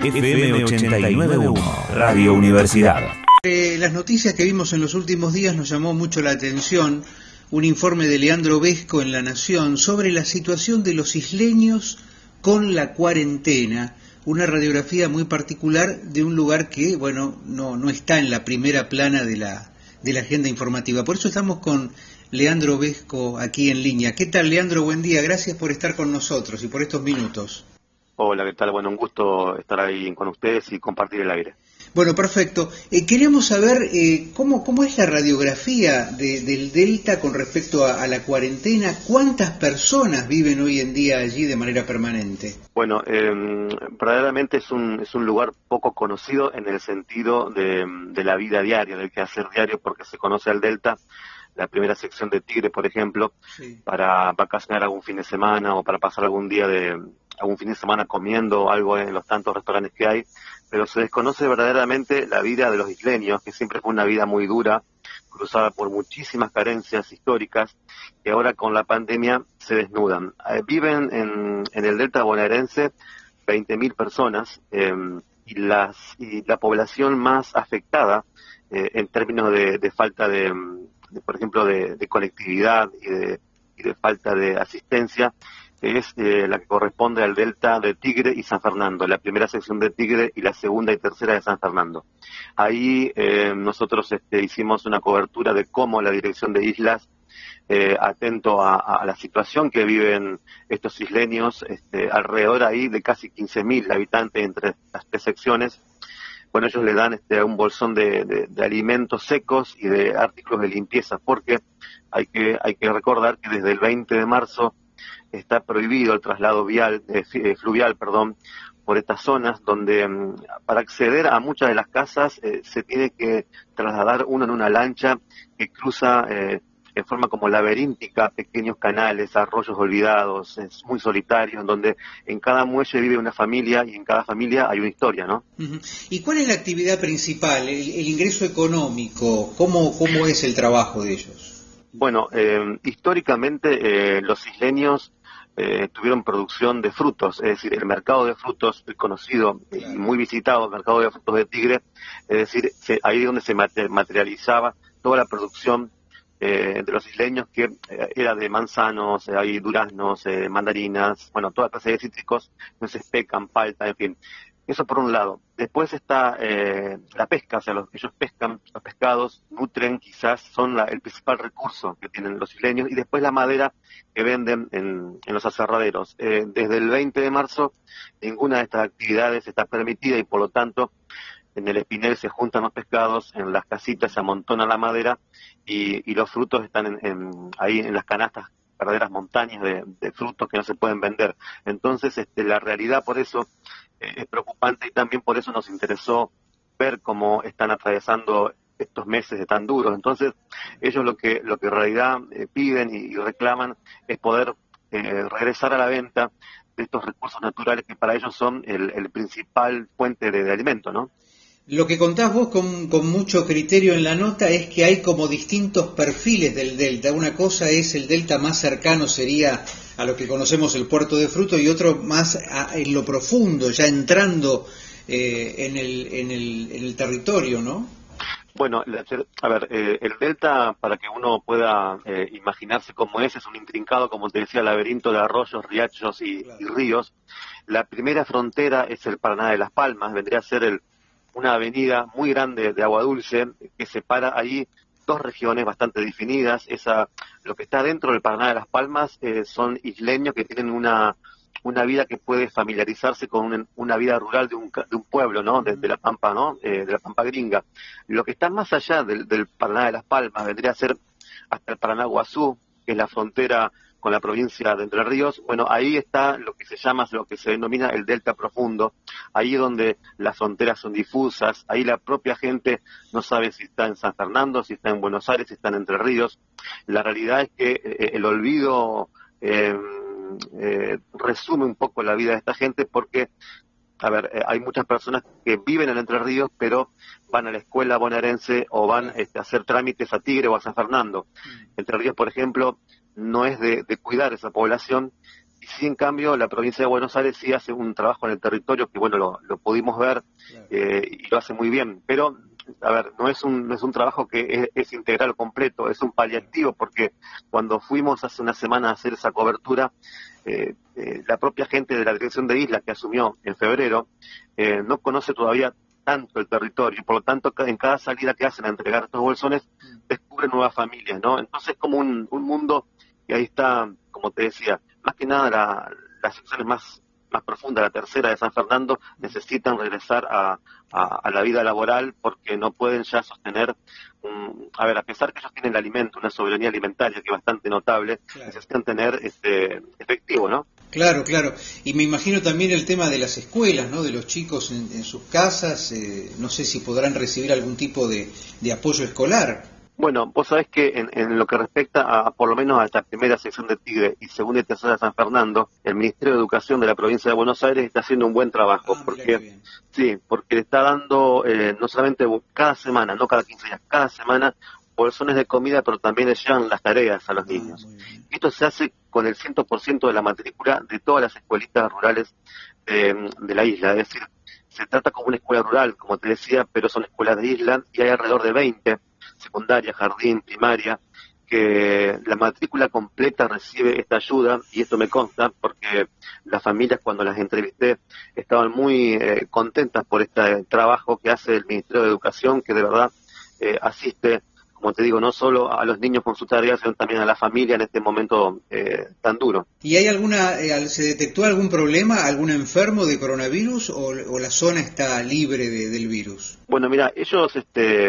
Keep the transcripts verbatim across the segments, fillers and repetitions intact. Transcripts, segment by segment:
F M ochenta y nueve punto uno, Radio Universidad. Eh, las noticias que vimos en los últimos días nos llamó mucho la atención un informe de Leandro Vesco en La Nación sobre la situación de los isleños con la cuarentena, una radiografía muy particular de un lugar que, bueno, no, no está en la primera plana de la, de la agenda informativa. Por eso estamos con Leandro Vesco aquí en línea. ¿Qué tal, Leandro? Buen día. Gracias por estar con nosotros y por estos minutos. Hola, ¿qué tal? Bueno, un gusto estar ahí con ustedes y compartir el aire. Bueno, perfecto. Eh, queríamos saber eh, cómo, cómo es la radiografía de, del Delta con respecto a, a la cuarentena. ¿Cuántas personas viven hoy en día allí de manera permanente? Bueno, eh, verdaderamente es un, es un lugar poco conocido en el sentido de, de la vida diaria, del quehacer diario, porque se conoce al Delta, la primera sección de Tigre, por ejemplo, sí, para vacacionar algún fin de semana o para pasar algún día de algún fin de semana comiendo algo en los tantos restaurantes que hay, pero se desconoce verdaderamente la vida de los isleños, que siempre fue una vida muy dura, cruzada por muchísimas carencias históricas, que ahora con la pandemia se desnudan. Eh, viven en, en el delta bonaerense veinte mil personas, eh, y, las, y la población más afectada eh, en términos de, de falta de, de, por ejemplo, de, de conectividad y de, y de falta de asistencia, es eh, la que corresponde al delta de Tigre y San Fernando, la primera sección de Tigre y la segunda y tercera de San Fernando. Ahí eh, nosotros este, hicimos una cobertura de cómo la Dirección de Islas, eh, atento a, a la situación que viven estos isleños, este, alrededor ahí de casi quince mil habitantes entre las tres secciones. Bueno, ellos le dan este, un bolsón de, de, de alimentos secos y de artículos de limpieza, porque hay que, hay que recordar que desde el veinte de marzo está prohibido el traslado vial, eh, fluvial, perdón, por estas zonas donde um, para acceder a muchas de las casas eh, se tiene que trasladar uno en una lancha que cruza eh, en forma como laberíntica pequeños canales, arroyos olvidados, es muy solitario, en donde en cada muelle vive una familia y en cada familia hay una historia, ¿no? Uh-huh. ¿Y cuál es la actividad principal, el, el ingreso económico? ¿Cómo, cómo es el trabajo de ellos? Bueno, eh, históricamente eh, los isleños Eh, tuvieron producción de frutos, es decir, el mercado de frutos, el conocido y muy visitado mercado de frutos de Tigre, es decir, se, ahí es donde se materializaba toda la producción eh, de los isleños, que eh, era de manzanos, eh, hay duraznos, eh, mandarinas, bueno, toda clase de cítricos, entonces pecan, palta, en fin. Eso por un lado. Después está eh, la pesca, o sea, los, ellos pescan, los pescados nutren, quizás son la, el principal recurso que tienen los isleños, y después la madera que venden en, en los aserraderos. Eh, desde el veinte de marzo, ninguna de estas actividades está permitida y por lo tanto en el espinel se juntan los pescados, en las casitas se amontona la madera y, y los frutos están en, en, ahí en las canastas, verdaderas montañas de, de frutos que no se pueden vender. Entonces, este, la realidad por eso eh, es preocupante y también por eso nos interesó ver cómo están atravesando estos meses de tan duros. Entonces, ellos lo que lo que en realidad eh, piden y, y reclaman es poder eh, regresar a la venta de estos recursos naturales que para ellos son el, el principal fuente de, de alimento, ¿no? Lo que contás vos con, con mucho criterio en la nota es que hay como distintos perfiles del delta. Una cosa es el delta más cercano, sería a lo que conocemos el puerto de Fruto, y otro más a, en lo profundo, ya entrando eh, en, el, en, el, en el territorio, ¿no? Bueno, a ver, eh, el delta, para que uno pueda eh, imaginarse cómo es, es un intrincado, como te decía, laberinto de arroyos, riachos y, claro, y ríos. La primera frontera es el Paraná de las Palmas, vendría a ser el una avenida muy grande de agua dulce que separa ahí dos regiones bastante definidas. Esa, lo que está dentro del Paraná de las Palmas eh, son isleños que tienen una una vida que puede familiarizarse con una, una vida rural de un, de un pueblo, ¿no? De, de la Pampa, ¿no? Eh, de la Pampa Gringa. Lo que está más allá del, del Paraná de las Palmas vendría a ser hasta el Paraná Guazú, que es la frontera con la provincia de Entre Ríos. Bueno, ahí está lo que se llama, lo que se denomina el delta profundo, ahí donde las fronteras son difusas, ahí la propia gente no sabe si está en San Fernando, si está en Buenos Aires, si está en Entre Ríos. La realidad es que eh, el olvido eh, eh, resume un poco la vida de esta gente, porque, a ver, eh, hay muchas personas que viven en Entre Ríos, pero van a la escuela bonaerense o van este, a hacer trámites a Tigre o a San Fernando. Entre Ríos, por ejemplo, no es de, de cuidar esa población, y sí, en cambio, la provincia de Buenos Aires sí hace un trabajo en el territorio que, bueno, lo, lo pudimos ver, claro. eh, y lo hace muy bien, pero, a ver, no es un, no es un trabajo que es, es integral o completo, es un paliativo, porque cuando fuimos hace una semana a hacer esa cobertura, eh, eh, la propia gente de la Dirección de Islas, que asumió en febrero, eh, no conoce todavía tanto el territorio, y por lo tanto en cada salida que hacen a entregar estos bolsones descubren nuevas familias, ¿no? Entonces es como un, un mundo, y ahí está, como te decía, más que nada la, las secciones más, más profundas, la tercera de San Fernando, necesitan regresar a, a, a la vida laboral porque no pueden ya sostener, un, a ver, a pesar que ellos tienen el alimento, una soberanía alimentaria que es bastante notable, claro. necesitan tener este efectivo, ¿no? Claro, claro. Y me imagino también el tema de las escuelas, ¿no? De los chicos en, en sus casas, eh, no sé si podrán recibir algún tipo de, de apoyo escolar. Bueno, vos sabés que en, en lo que respecta a, por lo menos a esta primera sección de Tigre y segunda y tercera de San Fernando, el Ministerio de Educación de la provincia de Buenos Aires está haciendo un buen trabajo, ah, porque sí, porque le está dando eh, no solamente cada semana, no cada quince días, cada semana bolsones de comida, pero también les llevan las tareas a los niños. Ah, esto se hace con el cien por ciento de la matrícula de todas las escuelitas rurales eh, de la isla, es decir, se trata como una escuela rural, como te decía, pero son escuelas de isla y hay alrededor de veinte, secundaria, jardín, primaria, que la matrícula completa recibe esta ayuda, y esto me consta porque las familias cuando las entrevisté estaban muy eh, contentas por este trabajo que hace el Ministerio de Educación, que de verdad eh, asiste, como te digo, no solo a los niños con sus tareas, sino también a la familia en este momento eh, tan duro. ¿Y hay alguna, eh, se detectó algún problema, algún enfermo de coronavirus o, o la zona está libre de, del virus? Bueno, mira, ellos, este,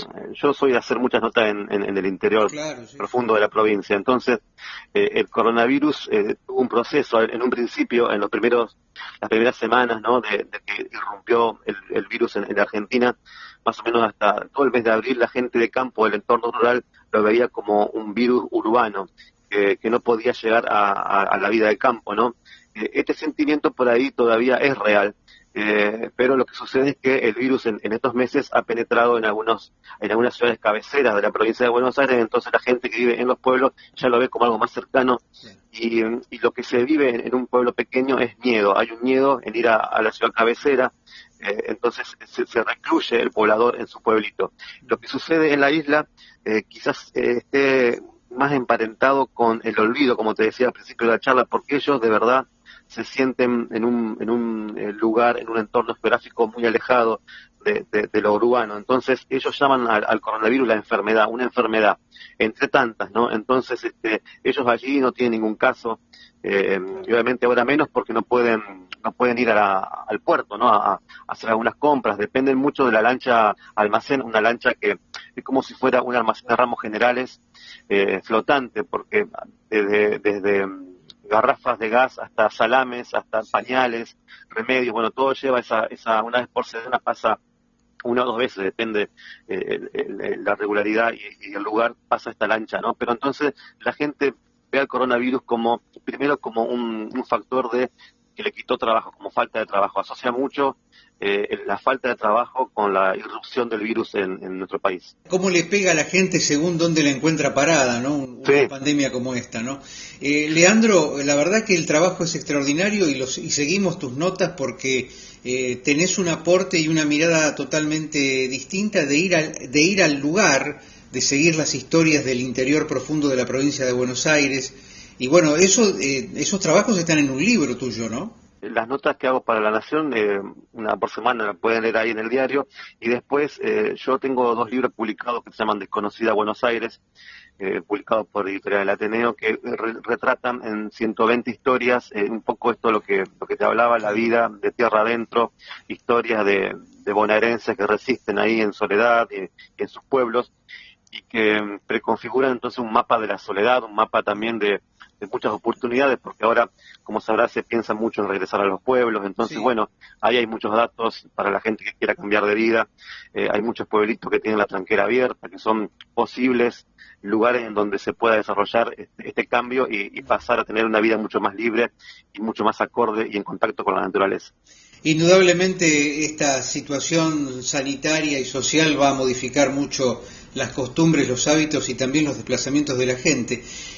yo soy de hacer muchas notas en, en, en el interior claro, sí, profundo sí. de la provincia, entonces eh, el coronavirus eh, tuvo un proceso, en un principio, en los primeros, las primeras semanas, ¿no? de, de que irrumpió el, el virus en, en Argentina, más o menos hasta todo el mes de abril, la gente de campo del entorno rural lo veía como un virus urbano, que, que no podía llegar a, a, a la vida de campo, ¿no? Este sentimiento por ahí todavía es real, eh, pero lo que sucede es que el virus en, en estos meses ha penetrado en algunos en algunas ciudades cabeceras de la provincia de Buenos Aires, entonces la gente que vive en los pueblos ya lo ve como algo más cercano, y, y lo que se vive en, en un pueblo pequeño es miedo, hay un miedo en ir a, a la ciudad cabecera. Eh, entonces se, se recluye el poblador en su pueblito. Lo que sucede en la isla eh, quizás eh, esté más emparentado con el olvido, como te decía al principio de la charla, porque ellos de verdad se sienten en un, en un eh, lugar, en un entorno geográfico muy alejado de, de, de lo urbano. Entonces ellos llaman al, al coronavirus la enfermedad, una enfermedad, entre tantas, ¿no? Entonces este, ellos allí no tienen ningún caso, eh, y obviamente ahora menos porque no pueden no pueden ir a la, al puerto, ¿no? A, a hacer algunas compras, dependen mucho de la lancha almacén, una lancha que es como si fuera un almacén de ramos generales eh, flotante, porque desde, desde garrafas de gas hasta salames, hasta pañales, remedios, bueno, todo lleva esa, esa una vez por semana pasa una o dos veces, depende eh, el, el, la regularidad y, y el lugar, pasa esta lancha, ¿no? Pero entonces la gente ve al coronavirus como, primero como un, un factor de que le quitó trabajo, como falta de trabajo. Asocia mucho eh, la falta de trabajo con la irrupción del virus en, en nuestro país. ¿Cómo le pega a la gente según dónde la encuentra parada, ¿no? Una sí. pandemia como esta, ¿no? Eh, Leandro, la verdad que el trabajo es extraordinario y, los, y seguimos tus notas porque eh, tenés un aporte y una mirada totalmente distinta de ir al, de ir al lugar, de seguir las historias del interior profundo de la provincia de Buenos Aires. Y bueno, eso, eh, esos trabajos están en un libro tuyo, ¿no? Las notas que hago para La Nación, eh, una por semana, la pueden leer ahí en el diario, y después eh, yo tengo dos libros publicados que se llaman Desconocida Buenos Aires, eh, publicados por Editorial del Ateneo, que re retratan en ciento veinte historias, eh, un poco esto lo que lo que te hablaba, la vida de tierra adentro, historias de, de bonaerenses que resisten ahí en soledad y, y en sus pueblos, y que preconfiguran entonces un mapa de la soledad, un mapa también de de muchas oportunidades, porque ahora, como sabrás, se piensa mucho en regresar a los pueblos, entonces, sí. bueno, ahí hay muchos datos para la gente que quiera cambiar de vida, eh, hay muchos pueblitos que tienen la tranquera abierta, que son posibles lugares en donde se pueda desarrollar este, este cambio y, y pasar a tener una vida mucho más libre y mucho más acorde y en contacto con la naturaleza. Indudablemente esta situación sanitaria y social va a modificar mucho las costumbres, los hábitos y también los desplazamientos de la gente.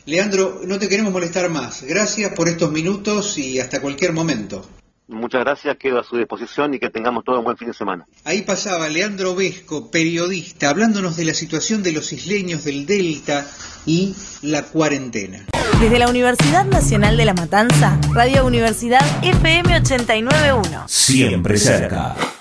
Leandro, no te queremos molestar más. Gracias por estos minutos y hasta cualquier momento. Muchas gracias, quedo a su disposición y que tengamos todo un buen fin de semana. Ahí pasaba Leandro Vesco, periodista, hablándonos de la situación de los isleños del Delta y la cuarentena. Desde la Universidad Nacional de La Matanza, Radio Universidad F M ochenta y nueve punto uno. Siempre cerca.